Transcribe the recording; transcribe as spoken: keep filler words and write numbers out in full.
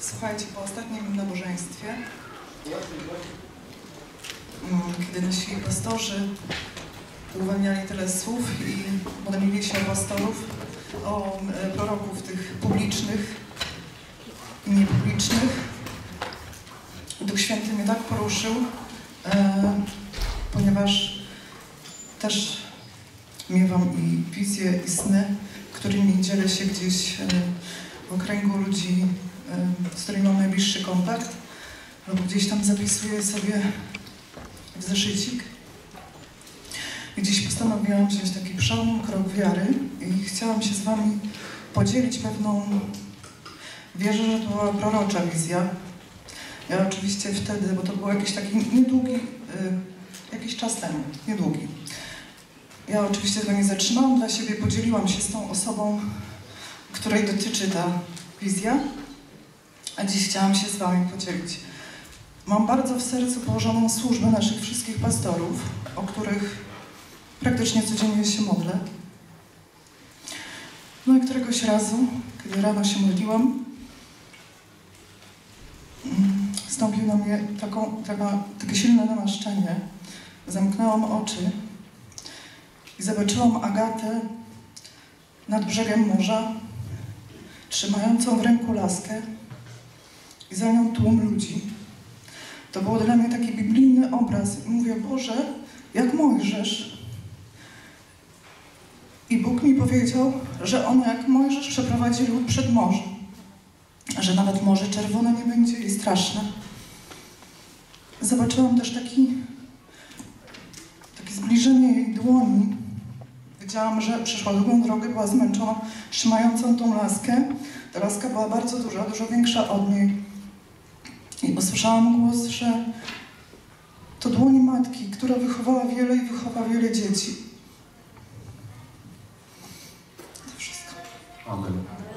Słuchajcie, po ostatnim nabożeństwie, kiedy nasi pastorzy uwalniali tyle słów i modlili się o pastorów, o proroków tych publicznych i niepublicznych, Duch Święty mnie tak poruszył, e, ponieważ też miewam i wizje, i sny, którymi dzielę się gdzieś e, w okręgu ludzi, e, z którymi mam najbliższy kontakt, lub gdzieś tam zapisuję sobie w zeszycik. I dziś postanowiłam wziąć taki przełom, krok wiary i chciałam się z wami podzielić pewną, wierzę, że to była prorocza wizja. Ja oczywiście wtedy, bo to był jakiś taki niedługi, y, jakiś czas temu, niedługi. Ja oczywiście tego nie zatrzymałam dla siebie, podzieliłam się z tą osobą, której dotyczy ta wizja, a dziś chciałam się z wami podzielić. Mam bardzo w sercu położoną służbę naszych wszystkich pastorów, o których praktycznie codziennie się modlę. No i któregoś razu, kiedy rano się modliłam, wstąpiło na mnie taką, taka, takie silne namaszczenie. Zamknęłam oczy i zobaczyłam Agatę nad brzegiem morza, trzymającą w ręku laskę i za nią tłum ludzi. To był dla mnie taki biblijny obraz i mówię, Boże, jak Mojżesz. I Bóg mi powiedział, że on jak Mojżesz przeprowadzi lud przed morze. Że nawet Morze Czerwone nie będzie jej straszne. Zobaczyłam też taki, takie zbliżenie jej dłoni. Wiedziałam, że przeszła długą drogę, była zmęczona, trzymającą tą laskę. Ta laska była bardzo duża, dużo większa od niej. I usłyszałam głos, że to dłoń matki, która wychowała wiele i wychowa wiele dzieci. To wszystko. Amen.